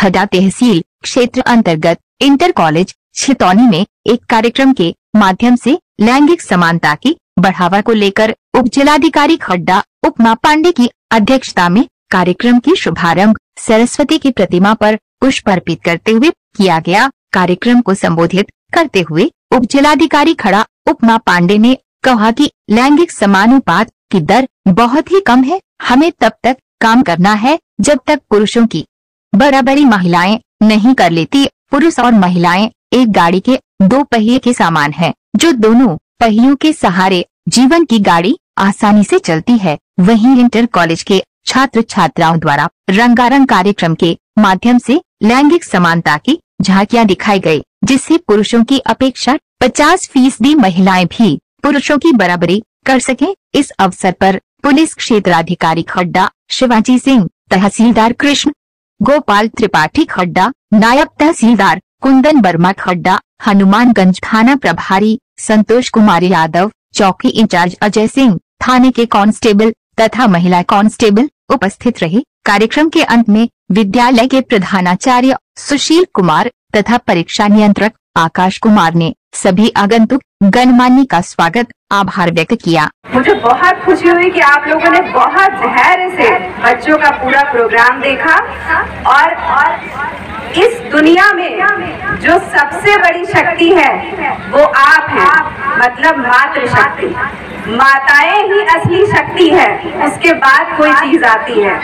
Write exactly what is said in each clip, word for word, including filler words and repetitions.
खड्डा तहसील क्षेत्र अंतर्गत इंटर कॉलेज छितौनी में एक कार्यक्रम के माध्यम से लैंगिक समानता की बढ़ावा को लेकर उप जिलाधिकारी खड्डा उपमा पांडे की अध्यक्षता में कार्यक्रम की शुभारंभ सरस्वती की प्रतिमा पर पुष्प अर्पित करते हुए किया गया। कार्यक्रम को संबोधित करते हुए उप जिलाधिकारी खड्डा उपमा पांडे ने कहा कि लैंगिक समानुपात की दर बहुत ही कम है। हमें तब तक काम करना है जब तक पुरुषों की बराबरी महिलाएं नहीं कर लेती। पुरुष और महिलाएं एक गाड़ी के दो पहिए के समान हैं, जो दोनों पहियों के सहारे जीवन की गाड़ी आसानी से चलती है। वहीं इंटर कॉलेज के छात्र छात्राओं द्वारा रंगारंग कार्यक्रम के माध्यम से लैंगिक समानता की झांकियां दिखाई गई, जिससे पुरुषों की अपेक्षा पचास फीसदी महिलाएं भी पुरुषों की बराबरी कर सकें। इस अवसर पर पुलिस क्षेत्राधिकारी खड्डा शिवाजी सिंह, तहसीलदार कृष्ण गोपाल त्रिपाठी खड्डा, नायब तहसीलदार कुंदन वर्मा खड्डा, हनुमानगंज थाना प्रभारी संतोष कुमार यादव, चौकी इंचार्ज अजय सिंह, थाने के कांस्टेबल तथा महिला कांस्टेबल उपस्थित रहे। कार्यक्रम के अंत में विद्यालय के प्रधानाचार्य सुशील कुमार तथा परीक्षा नियंत्रक आकाश कुमार ने सभी आगंतुक गणमान्य का स्वागत आभार व्यक्त किया। मुझे बहुत खुशी हुई कि आप लोगों ने बहुत धैर्य से बच्चों का पूरा प्रोग्राम देखा और, और इस दुनिया में जो सबसे बड़ी शक्ति है वो आप हैं, मतलब मातृशक्ति। माताएं ही असली शक्ति है, उसके बाद कोई चीज आती है।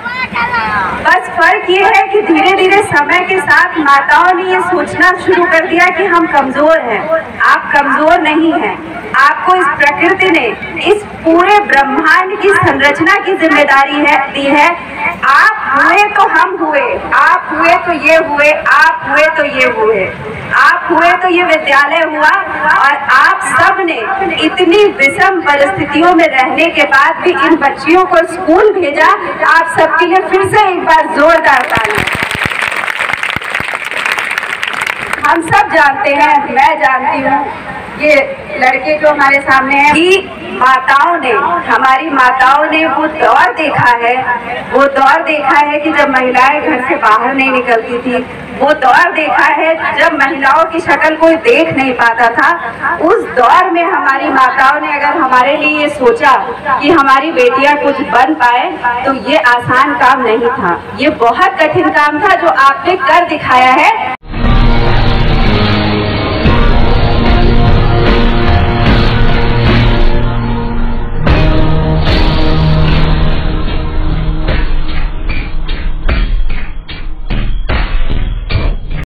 बस फर्क ये है कि धीरे धीरे समय के साथ माताओं ने ये सोचना शुरू कर दिया कि हम कमजोर हैं। आप कमजोर नहीं हैं, आपको इस प्रकृति ने इस पूरे ब्रह्मांड की संरचना की जिम्मेदारी है दी है। आप हुए तो हम हुए, आप हुए तो ये हुए, आप हुए तो ये हुए, आप हुए तो ये विद्यालय हुआ। और आप सब ने इतनी विषम परिस्थितियों में रहने के बाद भी इन बच्चियों को स्कूल भेजा। आप सबके लिए फिर से एक बार जोरदार ताली। हम सब जानते हैं, मैं जानती हूँ, ये लड़के जो हमारे सामने हैं कि माताओं ने, हमारी माताओं ने वो दौर देखा है, वो दौर देखा है कि जब महिलाएं घर से बाहर नहीं निकलती थी, वो दौर देखा है जब महिलाओं की शक्ल कोई देख नहीं पाता था। उस दौर में हमारी माताओं ने अगर हमारे लिए ये सोचा कि हमारी बेटियां कुछ बन पाए, तो ये आसान काम नहीं था, ये बहुत कठिन काम था जो आपने कर दिखाया है।